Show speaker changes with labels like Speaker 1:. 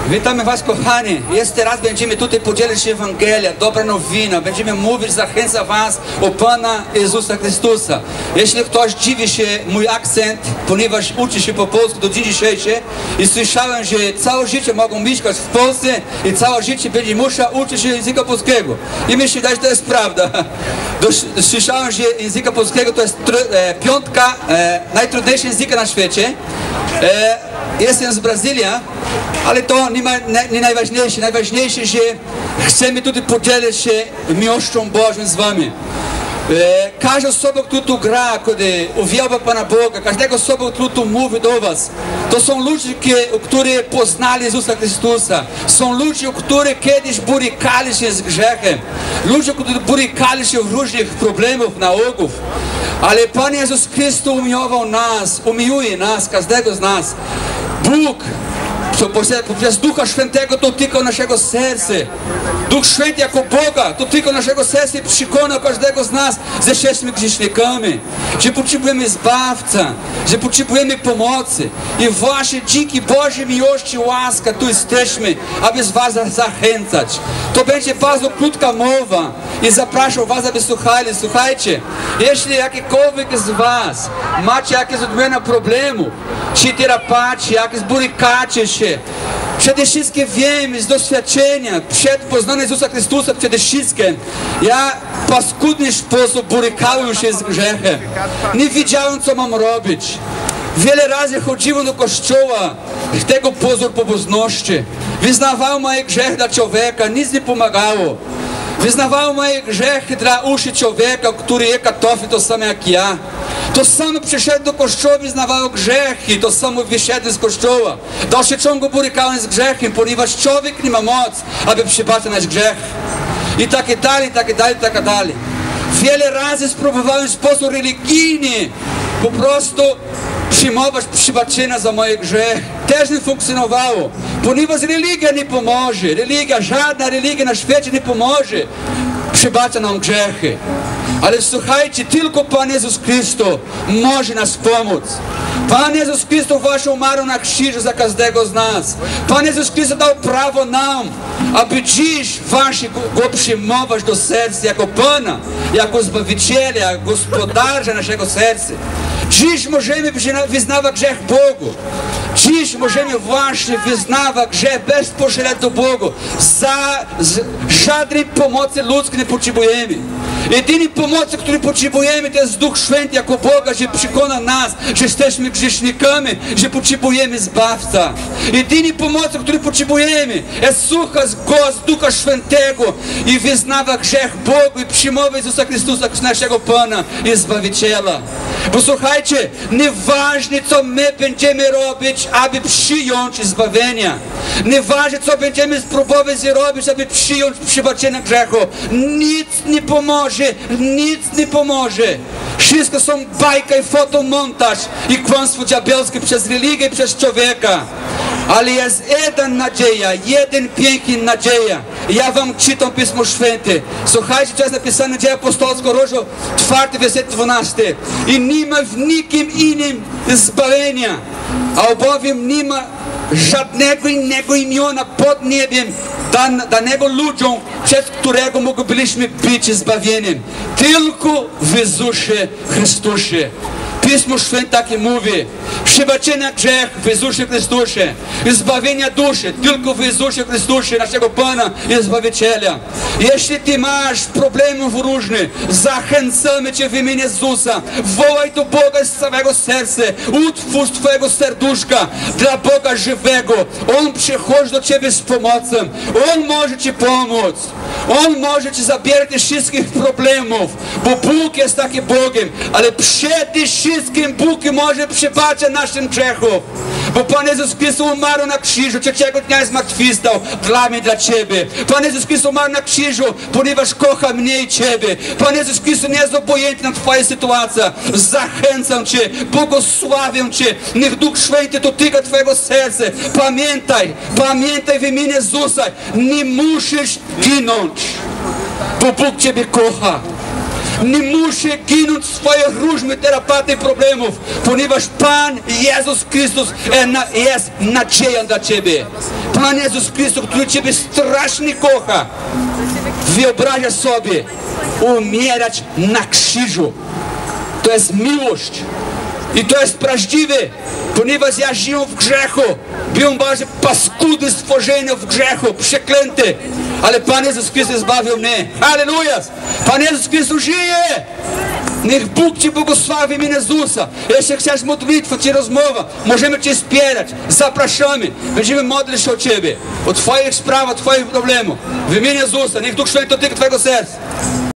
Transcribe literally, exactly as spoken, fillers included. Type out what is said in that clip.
Speaker 1: Witamy Was, kochani. Jeszcze raz będziemy tutaj podzielić się Ewangelia, dobra nowina. Będziemy mówić, zachęcać Was o Pana Jezusa Chrystusa. Jeśli ktoś dziwi się mój akcent, ponieważ uczy się po polsku do dziś dzisiejszy i słyszałem, że całe życie mogą mieszkać w Polsce i całe życie będzie musiał uczyć się języka polskiego. I myślę, że to jest prawda. Słyszałem, że języka polskiego to jest e, piątka e, najtrudniejszego języka na świecie. E, Jestem z Brazylii, ale to nie, ma, nie, nie najważniejsze. Najważniejsze, że chcemy tutaj podzielić się miłością Bożą z Wami. E, każda osoba, która tu gra, kiedy uwielbia Pana Boga, każda osoba, która tu mówi do Was, to są ludzie, którzy poznali Jezusa Chrystusa. Są ludzie, którzy kiedyś borykali się z grzechem. Ludzie, którzy borykali się w różnych problemach, nałogów. Ale Pan Jezus Chrystus umiłował nas, umiłuje nas, każdego z nas. Bóg poprzez Ducha Świętego dotyka naszego serca. Duch Święty jako Boga dotyka naszego serca i przekona każdego z nas, że jesteśmy grzesznikami, że potrzebujemy Zbawca, że potrzebujemy pomocy. I właśnie dzięki Bożej miłości, łaska tu jesteśmy, aby z Was zachęcać. To będzie bardzo krótka mowa i zapraszam Was, aby słuchali. Słuchajcie, jeśli jakikolwiek z Was macie jakieś odmienne problemy, czy terapacie, jakieś borykacie się, przede wszystkim wiem z doświadczenia, przed poznaniem Jezusa Chrystusa przede wszystkim, ja w paskudny sposób borykałem się z grzechem. Nie wiedziałem, co mam robić. Wiele razy chodziłem do kościoła z tego pozoru pobożności. Wyznawałem moje grzechy dla człowieka, nic nie pomagało. Wyznawałem moje grzechy dla uszy człowieka, który je katowy, to samo jak ja. To samo przyszedł do kościoła, wyznawał grzechy, to samo wyszedł z kościoła. W dalszym ciągu borykałem z grzechem, ponieważ człowiek nie ma mocy, aby przebaczyć nasz grzech. I tak dalej, tak dalej, tak dalej. Wiele razy spróbowałem w sposób religijny po prostu przyjmować przebaczenia za moje grzechy. Też nie funkcjonowało, ponieważ religia nie pomoże. Religia, żadna religia na świecie nie pomoże przebaczać nam grzechy. Ale słuchajcie, tylko Pan Jezus Chrystus może nas pomóc. Pan Jezus Chrystus właśnie umarł na krzyżu za każdego z nas. Pan Jezus Chrystus dał prawo nam, aby dziś właśnie Go przyjmować do serca jako Pana, jako Zbawiciela, jako Gospodarza naszego serca. Dziś możemy wyznawać grzech Bogu. Dziś możemy właśnie wyznawać grzech bezpośrednio Bogu. Za żadnej pomocy ludzkiej nie potrzebujemy. Jedynej pomocy, której potrzebujemy, to jest Duch Święty jako Boga, że przekona nas, że jesteśmy grzesznikami, że potrzebujemy Zbawca. Jedynej pomocy, której potrzebujemy, jest słuchać głos Ducha Świętego i wyznawać grzech Bogu i przyjmować Jezusa Chrystusa jako naszego Pana i Zbawiciela. Bo słuchajcie, nieważne co my będziemy robić, aby przyjąć zbawienia. Nieważne co będziemy spróbować zrobić, aby przyjąć przebaczenie grzechu. Nic nie pomoże, nic nie pomoże. Wszystko są bajka i fotomontaż i kłamstwo diabelskie przez religię i przez człowieka. Ale jest jedna nadzieja, jeden piękny nadzieja. Ja wam czytam Pismo Święte. Słuchajcie, co jest napisane w Dzieje Apostolskim, rozdział czwarty, werset dwunasty. I nie ma w nikim innym zbawienia, a albowiem nie ma żadnego innego imiona pod niebem dan, danego ludziom, przez którego moglibyśmy być zbawieniem. Tylko w Jezusie Chrystusie. Pismo Święte takie mówi: przebaczenia grzech w Jezusie Chrystusie, zbawienia duszy tylko w Jezusie Chrystusie, naszego Pana i Zbawiciela. Jeśli Ty masz problemów różnych, zachęcamy Cię w imieniu Jezusa. Wołaj do Boga z całego serca, utwórz Twojego serduszka dla Boga żywego. On przychodzi do Ciebie z pomocą. On może Ci pomóc. On może Ci zabierać ze wszystkich problemów, bo Bóg jest takim Bogiem, ale przede wszystkim Bóg może przebaczyć naszym grzechom. Bo Pan Jezus Chrystus umarł na krzyżu, trzeciego dnia zmartwychwstał dla mnie, dla Ciebie. Pan Jezus Chrystus umarł na krzyżu, ponieważ kocha mnie i Ciebie. Pan Jezus Chrystus nie jest obojętny na Twoją sytuację. Zachęcam Cię, błogosławię Cię. Niech Duch Święty dotyka Twojego serca. Pamiętaj, pamiętaj w imieniu Jezusa, nie musisz ginąć, bo Bóg Ciebie kocha. nie muszę ginąć swoich różnych terapatych problemów, ponieważ Pan Jezus Chrystus jest nadzieją dla Ciebie. Pan Jezus Chrystus, który Ciebie strasznie kocha, wyobraża sobie umierać na krzyżu. To jest miłość. I to jest prawdziwe, ponieważ ja żyję w grzechu. Byłem bardzo paskudny stworzenie w grzechu, przeklęty. Ale Pan Jezus Chrystus zbawił mnie. Halleluja! Pan Jezus Chrystus żyje! Niech Bóg Cię błogosławi w imię Jezusa. Jeśli chcesz modlitwę czy rozmowa, możemy Cię wspierać. Zapraszamy. Będziemy modlić się o Ciebie. O Twoich sprawach, o Twoich problemach. W imię Jezusa. Niech Duch Święty dotyka Twojego serca.